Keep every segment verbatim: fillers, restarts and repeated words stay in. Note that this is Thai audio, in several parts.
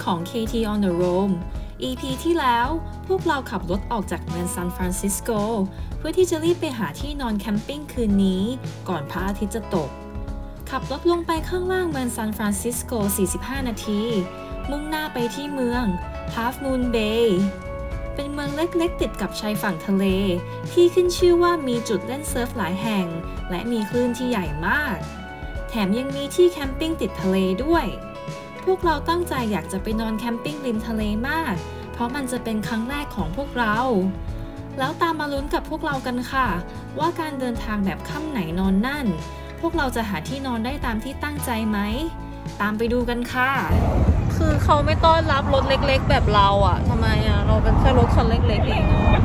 ของ เค ที on the Roam อี พี ที่แล้วพวกเราขับรถออกจากเมืองซานฟรานซิสโกเพื่อที่จะรีบไปหาที่นอนแคมปิ้งคืนนี้ก่อนพระอาทิตย์จะตกขับรถลงไปข้างล่างเมืองซานฟรานซิสโกสี่สิบห้านาทีมุ่งหน้าไปที่เมือง Half Moon Bay เป็นเมืองเล็กๆติดกับชายฝั่งทะเลที่ขึ้นชื่อว่ามีจุดเล่นเซิร์ฟหลายแห่งและมีคลื่นที่ใหญ่มากแถมยังมีที่แคมปิ้งติดทะเลด้วยพวกเราตั้งใจอยากจะไปนอนแคมปิ้งริมทะเลมากเพราะมันจะเป็นครั้งแรกของพวกเราแล้วตามมาลุ้นกับพวกเรากันค่ะว่าการเดินทางแบบค่ำไหนนอนนั่นพวกเราจะหาที่นอนได้ตามที่ตั้งใจไหมตามไปดูกันค่ะคือเขาไม่ต้อนรับรถเล็กๆแบบเราอ่ะทำไมอ่ะเราเป็นแค่รถคันเล็กๆเอง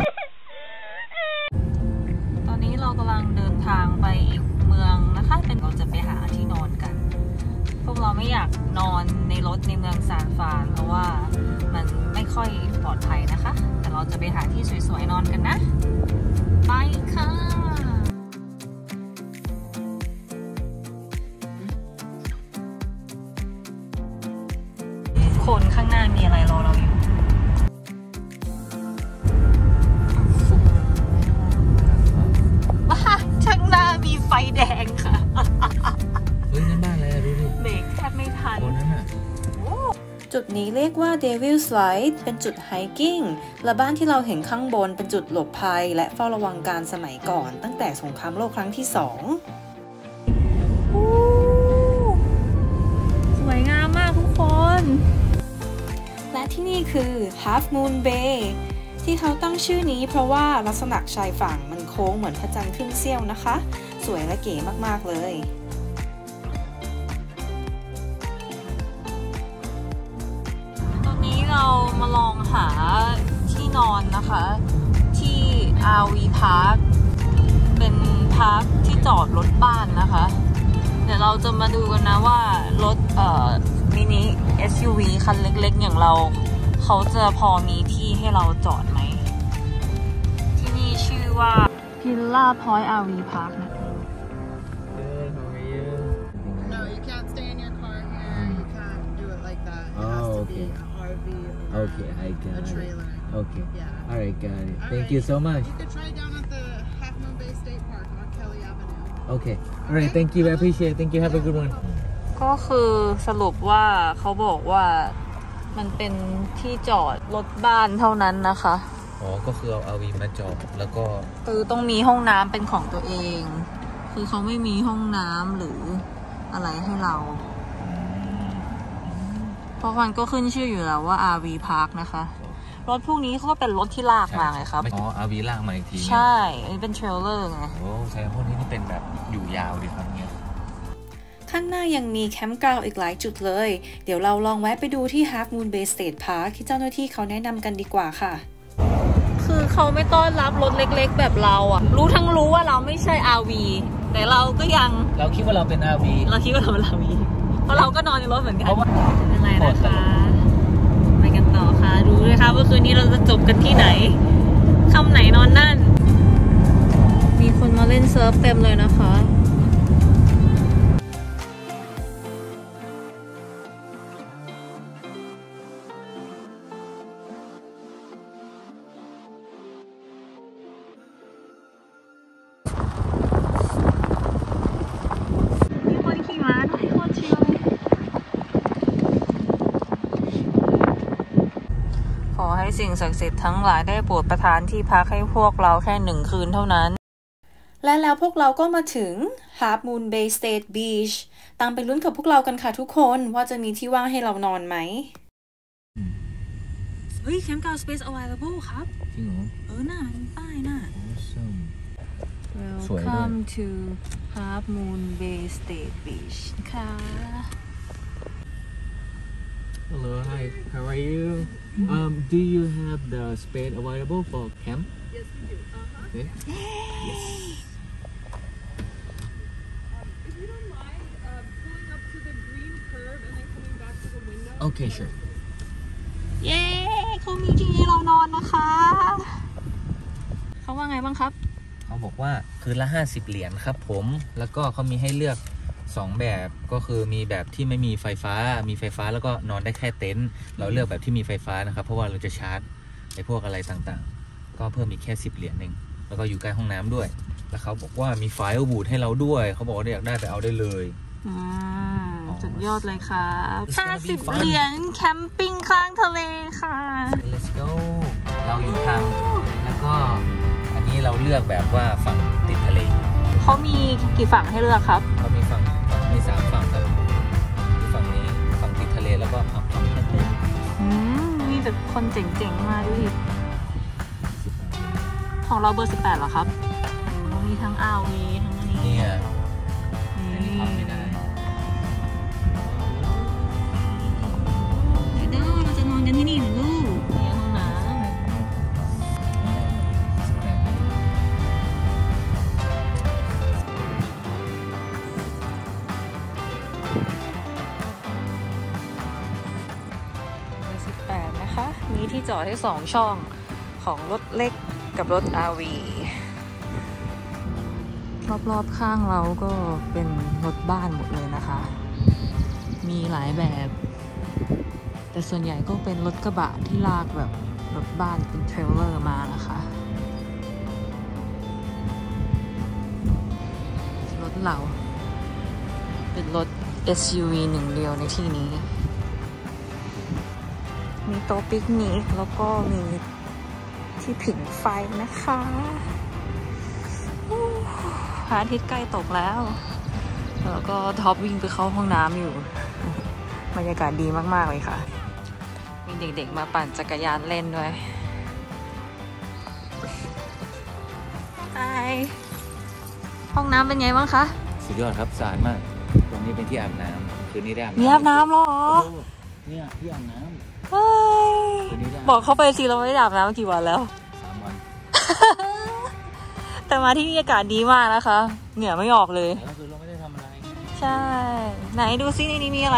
ตอนนี้เรากำลังเดินทางไปอีกเมืองนะคะเป็นเราจะไปหาที่นอนกันพวกเราไม่อยากนอนในรถในเมืองซานฟรานเพราะว่ามันไม่ค่อยปลอดภัยนะคะแต่เราจะไปหาที่สวยๆนอนกันนะไปค่ะคนข้างหน้ามีอะไรรอเราอยู่ว้าข้างหน้ามีไฟแดงค่ะเฮ้ยนั่นบ้านอะไรดูดิเบรกแทบไม่ทันบนนั้นอ่ะจุดนี้เรียกว่า Devil's Slide เป็นจุดไฮกิ้งและบ้านที่เราเห็นข้างบนเป็นจุดหลบภัยและเฝ้าระวังการสมัยก่อนตั้งแต่สงครามโลกครั้งที่สองสวยงามมากทุกคนและที่นี่คือ Half Moon Bay ที่เขาตั้งชื่อนี้เพราะว่าลักษณะชายฝั่งมันโค้งเหมือนพระจันทร์ครึ่งเสี้ยวนะคะสวยและเก๋มากๆเลยตอนนี้เรามาลองหาที่นอนนะคะที่ อาร์ วี Park เป็นพาร์คที่จอดรถบ้านนะคะเดี๋ยวเราจะมาดูกันนะว่ารถเอ่อมินิ เอส ยู วี คันเล็กๆอย่างเราเขาจะพอมีที่ให้เราจอดไหมที่นี่ชื่อว่า Villa Point อาร์ วี Park นะ Good, how are you? No, you can't stay in your car here. You can't do it like that. It has Oh, to okay. be an อาร์ วี or Okay, I got a trailer. it. Okay. Yeah. All right, got it. All Thank right. you so much. You could try down at the Half Moon Bay State Park on Kelly Avenue. Okay. All right, thank you. I appreciate it. Thank you. Have a good one. ก็คือสรุปว่าเขาบอกว่ามันเป็นที่จอดรถบ้านเท่านั้นนะคะอ๋อก็คือเอา อาร์ วี มาจอดแล้วก็คือต้องมีห้องน้ำเป็นของตัวเองคือเขาไม่มีห้องน้ำหรืออะไรให้เราเพราะมันก็ขึ้นชื่ออยู่แล้วว่า อาร์ วี Park นะคะรถพวกนี้เขาก็เป็นรถที่ลากมาไงครับอ๋อ อาร์ วี ลากมาอีกทีใช่อันนี้เป็นเทรลเลอร์ไงโอ้ใช่พวกนี้นี่เป็นแบบอยู่ยาวดีครับเนี่ยข้างหน้ายังมีแคมป์กราวด์อีกหลายจุดเลยเดี๋ยวเราลองแวะไปดูที่ Half Moon Bay State Park ที่เจ้าหน้าที่เขาแนะนำกันดีกว่าค่ะคือเขาไม่ต้อนรับรถเล็กๆแบบเราอ่ะรู้ทั้งรู้ว่าเราไม่ใช่ อาร์ วี แต่เราก็ยังเราคิดว่าเราเป็น อาร์ วีเราคิดว่าเราเป็น อาร์ วี เพราะเราก็นอนในรถเหมือนกันเป็นไรนะคะไปกันต่อค่ะดูเลยค่ะว่าคืนนี้เราจะจบกันที่ไหนค่ำไหนนอนนั่นมีคนมาเล่นเซิร์ฟเต็มเลยนะคะขอให้สิ่งศักดิ์สิทธิ์ทั้งหลายได้โปรดประทานที่พักให้พวกเราแค่หนึ่งคืนเท่านั้นและแล้วพวกเราก็มาถึง Half Moon Bay State Beach ตามไปลุ้นกับพวกเรากันค่ะทุกคนว่าจะมีที่ว่างให้เรานอนไหมเฮ้ย Campground Space Available ครับจริงเหรอเออน่ะมีป้ายน่ะ Awesome Welcome to Half Moon Bay State Beach ค่ะ Hello, hi. How are you? Um, do you have the space available for camp? Yes, we do. Uh-huh. Okay. Yes. Um, if you don't mind, uh, pulling up to the green curb and then coming back to the window. Okay, sure. เย้เขามีที่ให้เรานอนนะคะเขาว่าไงบ้างครับเขาบอกว่าคืนละห้าสิบเหรียญครับผมแล้วก็เขามีให้เลือกสองแบบก็คือมีแบบที่ไม่มีไฟฟ้ามีไฟฟ้าแล้วก็นอนได้แค่เต็นท์เราเลือกแบบที่มีไฟฟ้านะครับเพราะว่าเราจะชาร์จไอ้พวกอะไรต่างๆก็เพิ่มอีกแค่สิบเหรียญเองแล้วก็อยู่ใกล้ห้องน้ำด้วยแล้วเขาบอกว่ามีไฟล์บูทให้เราด้วยเขาบอกว่าอยากได้ไปเอาได้เลยอืมสุดยอดเลยครับห้าสิบเหรียญแคมปิ้งข้างทะเลค่ะ Let's go เราอยู่ทางแล้วก็อันนี้เราเลือกแบบว่าฝั่งติดทะเลเขามีกี่ฝั่งให้เลือกครับเขามีฝั่งมีสามฝั่งครับมีฝั่งนี้ฝั่งติดทะเลแล้วก็ฝั่งฝั่งทะเลอืมมีแบบคนเจ๋งๆมาด้วยของเราเบอร์สิบแปดเหรอครับมีทั้งอ่าวมีทั้งอันนี้เนี่ยนี่ทำไม่ได้เดี๋ยวเราจะนอนกันที่นี่เหรอลูกนี่ห้องน้ำสิบแปดนะคะมีที่จอดให้สองช่องของรถเล็กกับรถ อาร์ วี รอบๆข้างเราก็เป็นรถบ้านหมดเลยนะคะมีหลายแบบแต่ส่วนใหญ่ก็เป็นรถกระบะที่ลากแบบรถบ้านเป็นเทรลเลอร์มานะคะรถเราเป็นรถ เอส ยู วี หนึ่งเดียวในที่นี้มีโต๊ะปิกนิกแล้วก็มีที่ผิงไฟนะคะพระอาทิตย์ใกล้ตกแล้วแล้วก็ท็อปวิ่งไปเข้าห้องน้ำอยู่บรรยากาศดีมากๆเลยค่ะมีเด็กๆมาปั่นจักรยานเล่นด้วยไอห้องน้ำเป็นไงบ้างคะสุดยอดครับสะอาดมากตรงนี้เป็นที่อาบน้ำคืนนี้ได้อาบน้ำมีอาบน้ำหรอเนี่ยที่อาบน้ำบอกเขาไปสิเราไม่ได้อาบน้ำมากี่วันแล้วสามวันแต่มาที่นี่อากาศดีมากนะคะเหงื่อไม่ออกเลยก็คือเราไม่ได้ทำอะไรใช่ไหนดูซิในนี้มีอะไร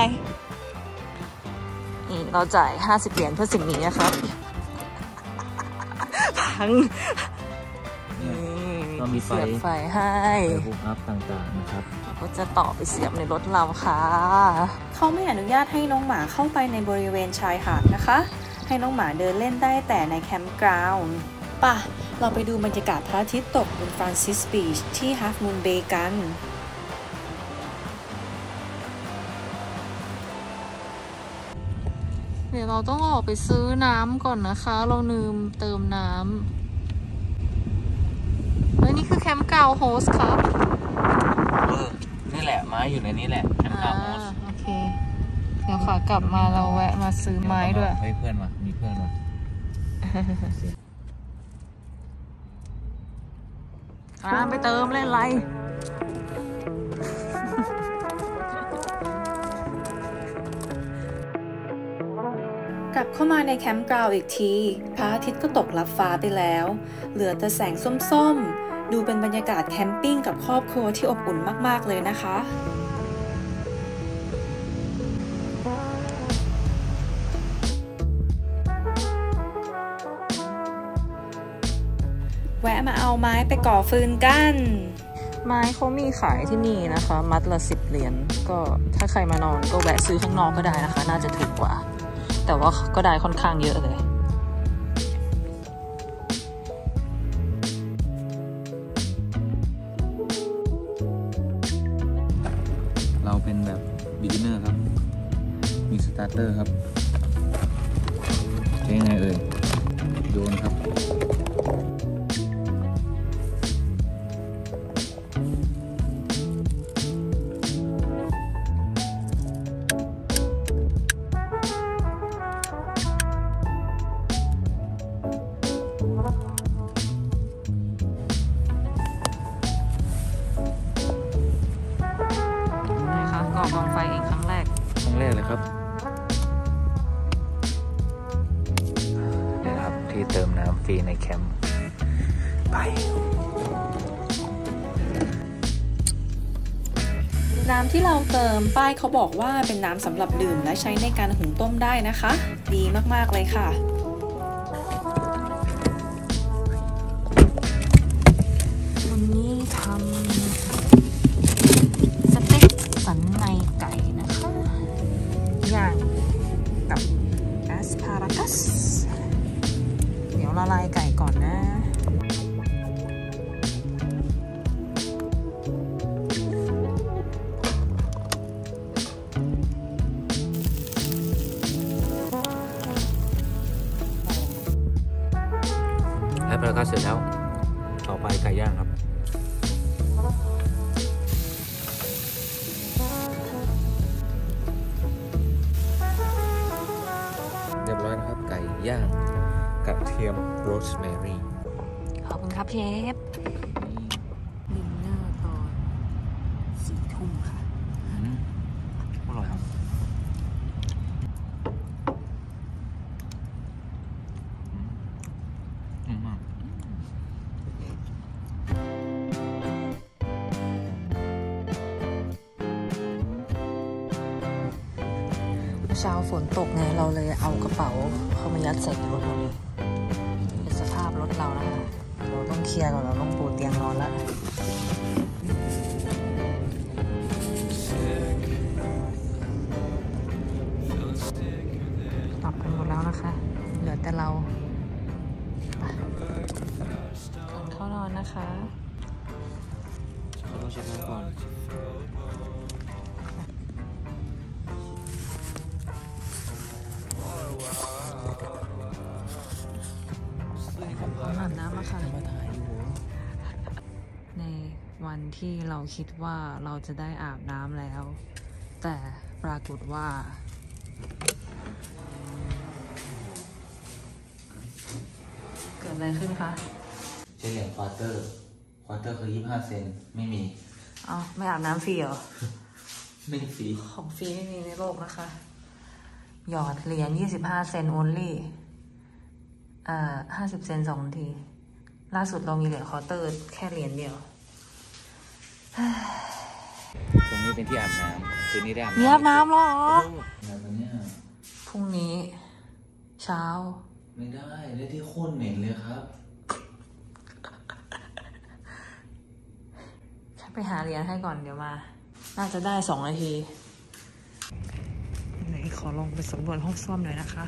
นี่เราจ่ายห้าสิบเหรียญเพื่อสิ่งนี้นะครับพังก็มีไฟไฟให้บุกอัพต่างๆนะครับก็จะต่อไปเสียบในรถเราค่ะเขาไม่อนุญาตให้น้องหมาเข้าไปในบริเวณชายหาดนะคะให้น้องหมาเดินเล่นได้แต่ในแคมป์กราวด์ป่ะเราไปดูบรรยากาศพระอาทิตย์ตกบนฟรานซิสบีชที่ฮาล์ฟมูนเบย์กันเดี๋ยวเราต้องออกไปซื้อน้ำก่อนนะคะเราลืมเติมน้ำแล้วนี่คือแคมป์กราวด์โฮสครับเออนี่แหละไม้อยู่ในนี้แหละแคมป์กราวด์โฮสโอเคเดี๋ยวขากลับมาเราแวะมาซื้อไม้ด้วยเฮ้ยเพื่อนมามีเพื่อนมาอ่าไปเติมเล่นไรกลับเข้ามาในแคมป์กราวด์อีกทีพระอาทิตย์ก็ตกลับฟ้าไปแล้วเหลือแต่แสงส้มๆดูเป็นบรรยากาศแคมปิ้งกับครอบครัวที่อบอุ่นมากๆเลยนะคะแวะมาเอาไม้ไปก่อฟืนกันไม้เขามีขายที่นี่นะคะมัดละสิบเหรียญก็ถ้าใครมานอนก็แวะซื้อข้างนอกก็ได้นะคะน่าจะถูกกว่าแต่ว่าก็ได้ค่อนข้างเยอะเลยเราเป็นแบบ beginner ครับมีสตาร์เตอร์ครับใช้ยังไงเอ่ยโยนครับก่อกองไฟเองครั้งแรกครั้งแรกเลยครับนี่ครับที่เติมน้ำฟรีในแคมป์ไปน้ำที่เราเติมป้ายเขาบอกว่าเป็นน้ำสำหรับดื่มและใช้ในการหุงต้มได้นะคะดีมากๆเลยค่ะวันนี้ทำสเต็กสัต่อไปไก่ย่างครับเรียบร้อยนะครับไก่ย่างกระเทียมโรสแมรี่ขอบคุณครับเชฟดินเนอร์ตอนสี่ทุ่มค่ะอร่อยครับอืมมากเช้าฝนตกไงเราเลยเอากระเป๋าเข้ามายัดใส่รถเราเลยเป็นสภาพรถเรานะคะเราต้องเคลียร์ก่อนเราต้องปูเตียงนอนแล้วตอบกันหมดแล้วนะคะเหลือแต่เราก่อนเข้านอนนะคะต้องเช็ดน้ำก่อนอาบน้ำมาค่ะในวันที่เราคิดว่าเราจะได้อาบน้ำแล้วแต่ปรากฏว่าเกิดอะไรขึ้นคะเฉลี่ยควอเตอร์ควอเตอร์คือยี่สิบห้าเซนไม่มีอ๋อไม่อาบน้ำฟรีเหรอไม่ฟรีของฟรีไม่มีในโลกนะคะหยอดเหรียญยี่สิบห้าเซน onlyอ่าห้าสิบเซนสองทีล่าสุดเรามีเหรียญควอเตอร์แค่เหรียญเดียวตรงนี้เป็นที่อาบน้ำคืนนี้ได้อาบน้ำมีอาบน้ำหรอแบบนี้พรุ่งนี้เช้าไม่ได้ได้ที่โคตรเหม็นเลยครับฉันไปหาเหรียญให้ก่อนเดี๋ยวมาน่าจะได้สองนาทีไหนขอลองไปสำรวจห้องส้วมหน่อยนะคะ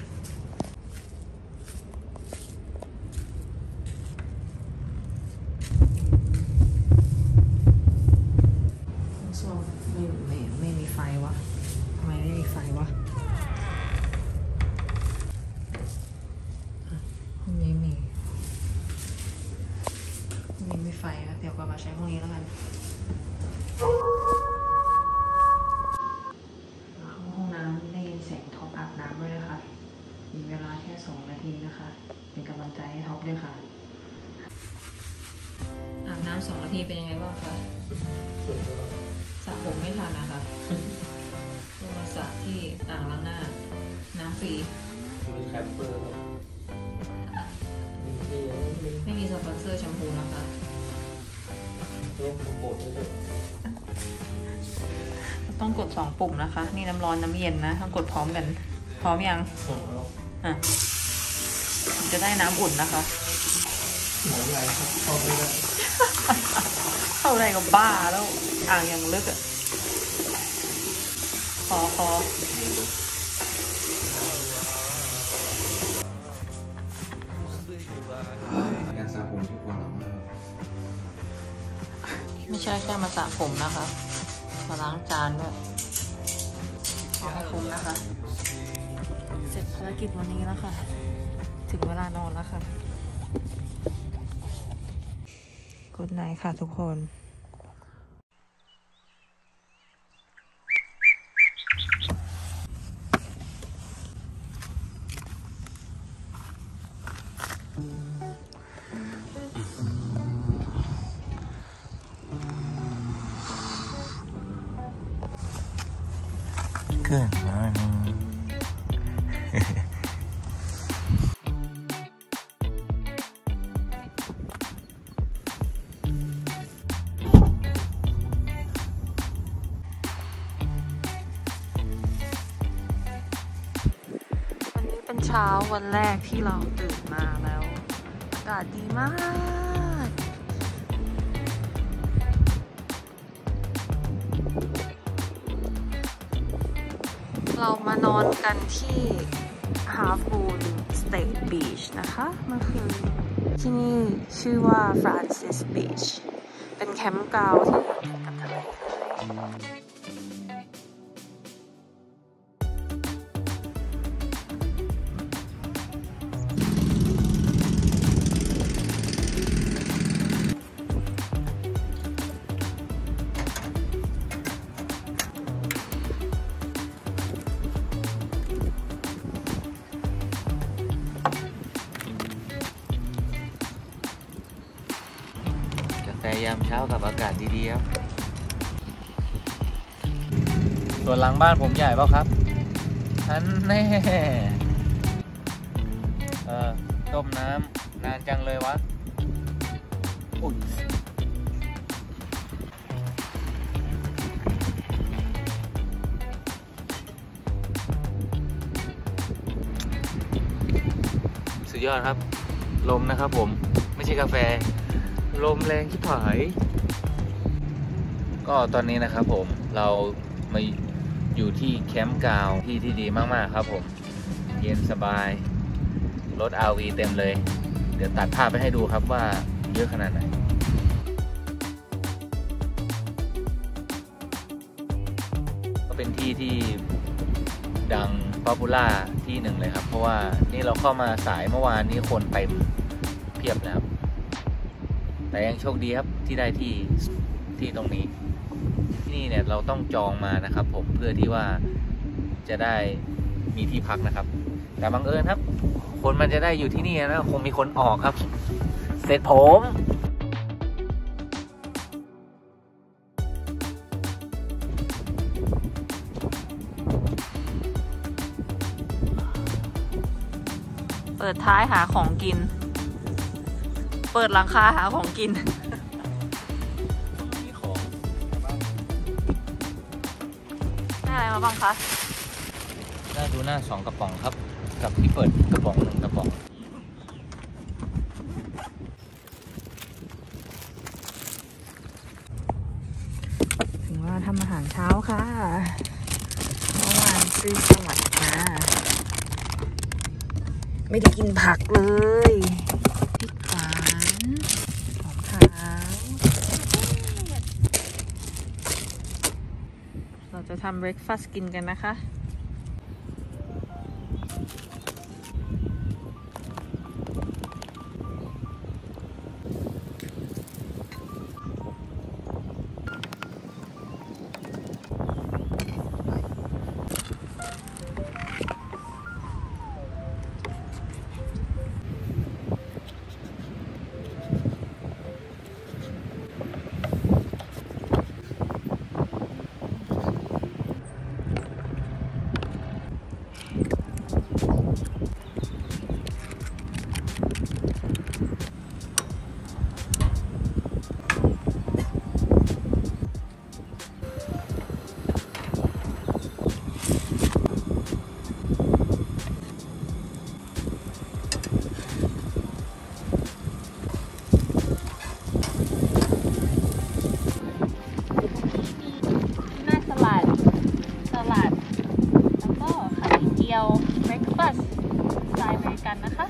ไม่ไม่ไม่มีไฟวะทำไมไม่มีไฟวะห้องนี้มีห้องนี้มีไฟนะเดี๋ยวก็มาใช้ห้องนี้แล้วกันห้องน้ำได้ยินเสียงท็อปอาบน้ำด้วยนะคะมีเวลาแค่สองนาทีนะคะเป็นกำลังใจให้ท็อปด้วยค่ะอาบน้ำสองนาทีเป็นยังไงบ้างคะสระผมไม่ทันนะคะตัวมาสระที่อ่างล้างหน้าน้ำฟรีไม่มีสปอนเซอร์แชมพูนะคะต้องกดสองปุ่มนะคะนี่น้ำร้อนน้ำเย็นนะต้องกดพร้อมกันพร้อมยังอ่ะจะได้น้ำอุ่นนะคะเข้าอะไรกับบ้าแล้วอ่างยังลึกอ่ะคอคอการสระผมทุกวันไม่ใช่แค่มาสระผมนะคะมาล้างจานด้วยขอให้คุ้มนะคะเสร็จภารกิจวันนี้แล้วค่ะถึงเวลานอนแล้วค่ะกุดไนท์ค่ะทุกคนเกินนะเช้าวันแรกที่เราตื่นมาแล้วอากาศดีมากเรามานอนกันที่ Half Moon State Beach นะคะเมื่อคืนที่นี่ชื่อว่า Francis Beach เป็นแคมป์กราวด์ที่ติดกับทะเลกาแฟยามเช้ากับอากาศดีๆครับส่วนหลังบ้านผมใหญ่เปล่าครับอันแน่เออต้มน้ำนานจังเลยวะอุ้ยสุดยอดครับลมนะครับผมไม่ใช่กาแฟลมแรงชิบหายก็ตอนนี้นะครับผมเรามาอยู่ที่แคมป์กาวที่ที่ดีมากๆครับผมเย็นสบายรถ อาร์ วี เต็มเลยเดี๋ยวตัดภาพไปให้ดูครับว่าเยอะขนาดไหนก็เป็นที่ที่ดังป๊อปปูล่าที่หนึ่งเลยครับเพราะว่านี่เราเข้ามาสายเมื่อวานนี้คนเต็มเพียบแล้วแต่ยังโชคดีครับที่ได้ที่ที่ตรงนี้นี่เนี่ยเราต้องจองมานะครับผมเพื่อที่ว่าจะได้มีที่พักนะครับแต่บังเอิญครับคนมันจะได้อยู่ที่นี่นะคงมีคนออกครับเสร็จผมเปิดท้ายหาของกินเปิดหลังคาหาของกินมีของได้อะไรมาบ้างคะได้ดูหน้าสองกระป๋องครับกับที่เปิดกระป๋องหนึ่งกระป๋องถึงว่าทำอาหารเช้าค่ะเมื่อวานซื้อสลัดมาไม่ได้กินผักเลยพริกหวานหอมขาวเราจะทำเบรคฟาสต์กินกันนะคะกันนะคะ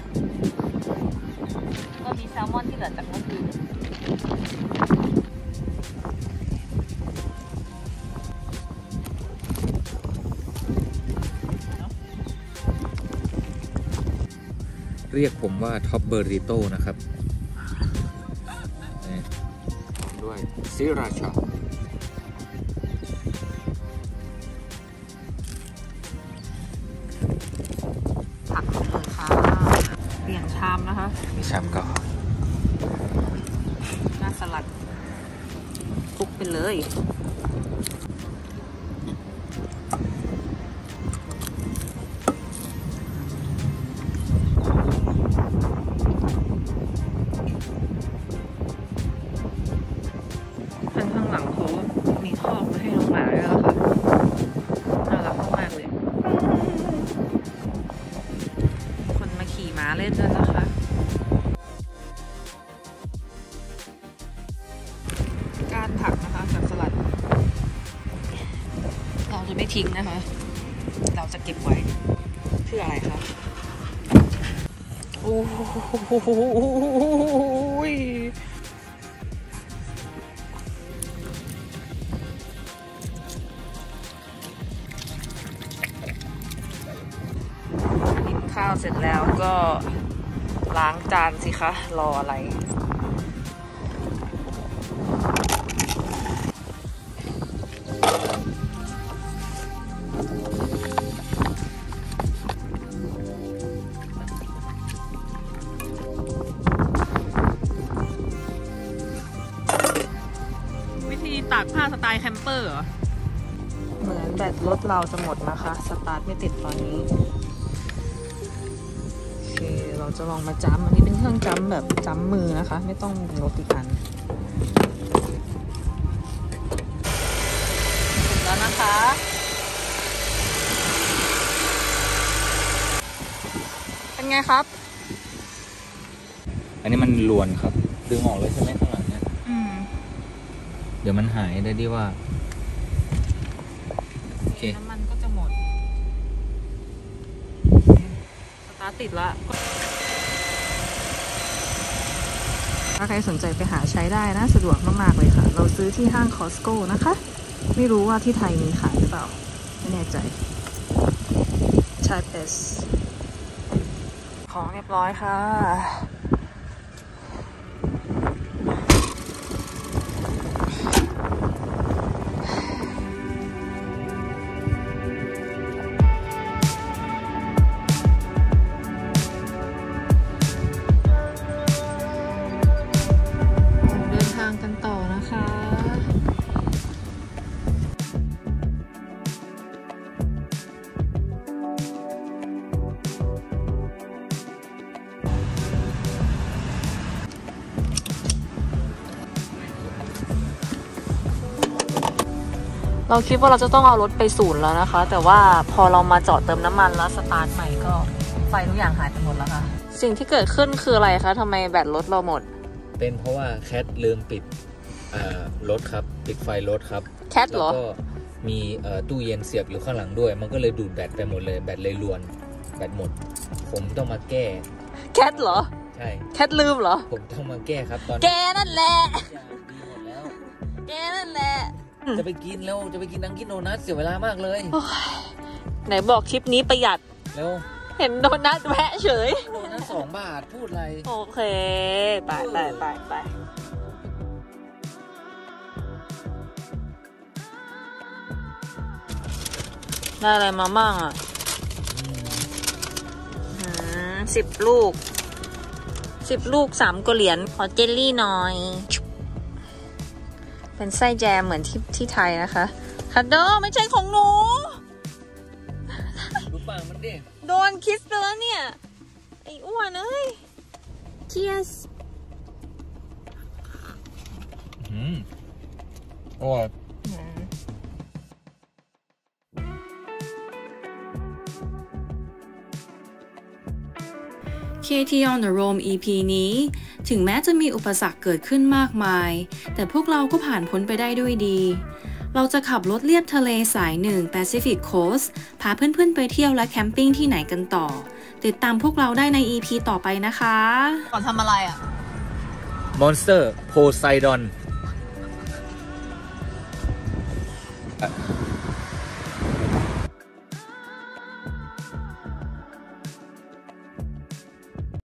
ก็มีแซลมอนที่เหลือจากเมื่อคืนเรียกผมว่าท็อปเบอริโต้นะครับด้วยซิราชาผักเลยค่ะเปลี่ยนชามนะคะมีชามก่อนหน้าสลัดคลุกไปเลยข้างหลังเขามีคอกมาให้น้องหมาด้วยแล้วค่ะน่ารักมากๆเลยคนมาขี่ม้าเล่นด้วยนะคะก้านผักนะคะจากสลัดเราจะไม่ทิ้งนะคะเราจะเก็บไว้เพื่ออะไรคะโอ้โหข้าวเสร็จแล้วก็ล้างจานสิคะรออะไรตากผ้าสไตล์แคมเปอร์เหรอ เหมือนแบตรถเราจะหมดนะคะ สตาร์ทไม่ติดตอนนี้โอเคเราจะลองมาจัมอันนี้เป็นเครื่องจัมแบบจัมมือนะคะ ไม่ต้องรถอีกอันเสร็จแล้วนะคะเป็นไงครับอันนี้มันลวนครับดึงออกเลยใช่ไหมข้างหลังเนี่ยเดี๋ยวมันหายได้ดีว่าโอเคน้ำมันก็จะหมดสตาร์ทติดละถ้าใครสนใจไปหาใช้ได้นะสะดวกมากๆเลยค่ะเราซื้อที่ห้าง Costco นะคะไม่รู้ว่าที่ไทยมีขายหรือเปล่าไม่แน่ใจใช่ Type S ของเรียบร้อยค่ะกันต่อนะคะเราคิดว่าเราจะต้องเอารถไปศูนย์แล้วนะคะแต่ว่าพอเรามาจอดเติมน้ำมันแล้วสตาร์ทใหม่ก็ไฟทุกอย่างหายไปหมดแล้วค่ะสิ่งที่เกิดขึ้นคืออะไรคะทำไมแบตรถเราหมดเป็นเพราะว่าแคทลืมปิดรถครับปิดไฟรถครับแคทเหรอแล้วก็มีตู้เย็นเสียบอยู่ข้างหลังด้วยมันก็เลยดูดแบตไปหมดเลยแบตเลยรวนแบตหมดผมต้องมาแก้แคทเหรอใช่แคทลืมเหรอผมต้องมาแก้ครับตอนแกนั่นแหละดีหมดแล้วแกนั่นแหละจะไปกินแล้วจะไปกินนังกินโดนัทเสียเวลามากเลยไหนบอกทริปนี้ประหยัดแล้วเห็นโดนัทแวะเฉยโดนัทสองบาทพูดอะไรโอเคไปไปไปไปได้อะไรมาบ้างอ่ะสิบลูกสิบลูกสามกว่าเหรียญขอเจลลี่หน่อยเป็นไส้แจมเหมือนที่ที่ไทยนะคะคัดโดไม่ใช่ของหนูดูปากมันดิโดนคิสไปแล้วเนี่ยไอ้อ้วนเอ้ย Cheers อืมอร่อยเค ที on the Roam อี พี นี้ถึงแม้จะมีอุปสรรคเกิดขึ้นมากมายแต่พวกเราก็ผ่านพ้นไปได้ด้วยดีเราจะขับรถเลียบทะเลสายหนึ่ง Pacific Coast พาเพื่อนๆไปเที่ยวและแคมปิ้งที่ไหนกันต่อติดตามพวกเราได้ใน อี พี ต่อไปนะคะก่อนทำอะไรอ่ะ Monster Poseidon